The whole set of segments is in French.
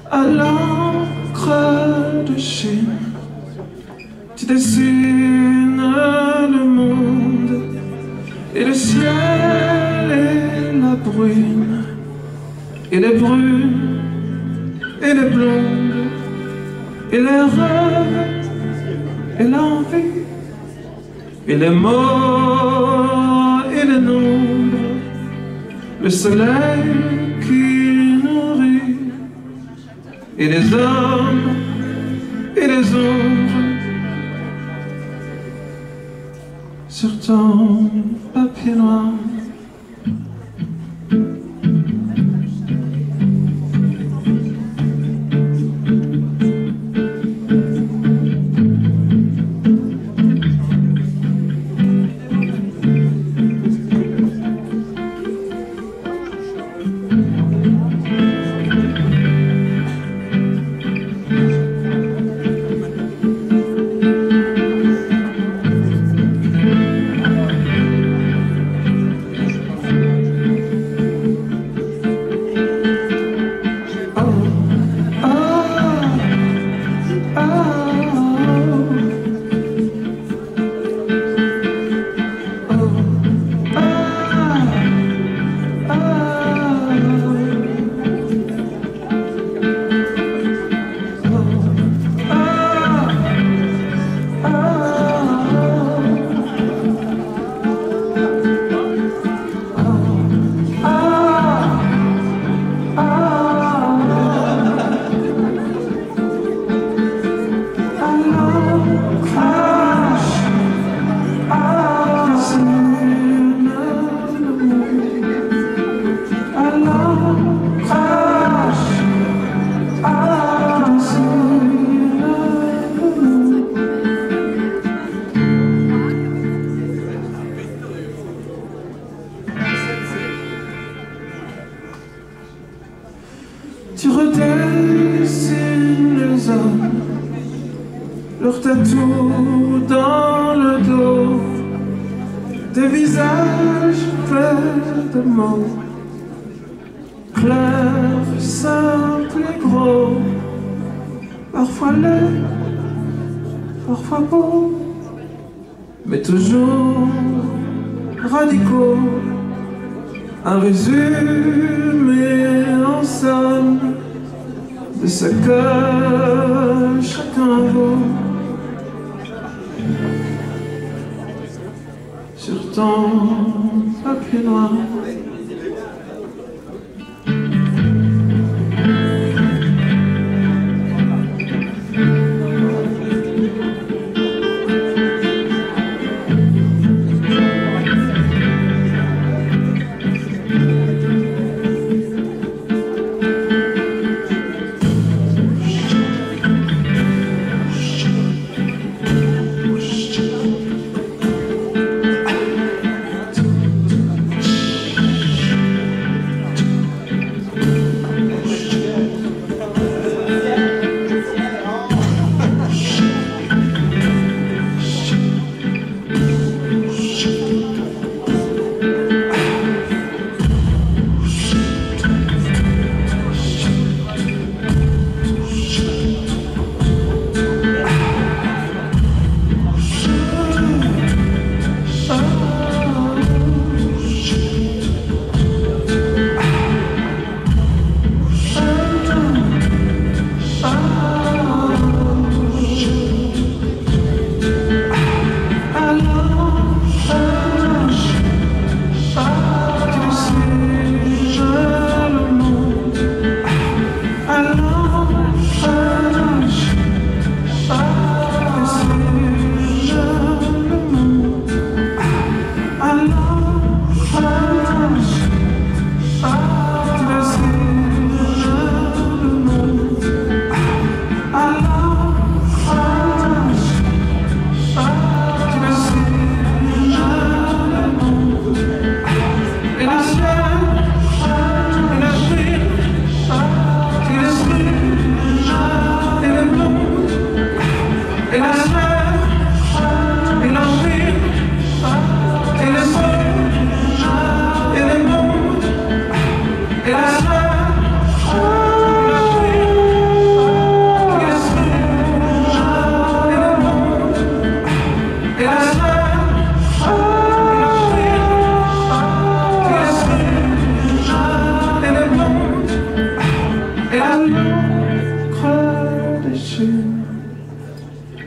À l'encre de Chine, tu dessines le monde et le ciel et la bruine et les brunes et les blondes et les rêves et l'envie et les mots et les nombres, le soleil qui nourrit et les hommes et les ombres sur ton papier noir. Tu redessines les hommes, leurs tatous dans le dos, des visages faits de mots, clairs, simples et gros, parfois laids, parfois beaux, mais toujours radicaux. Un résumé en somme de ce que chacun vaut sur ton papier noir.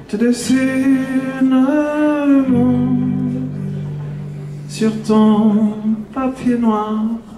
te dessine le monde sur ton papier noir.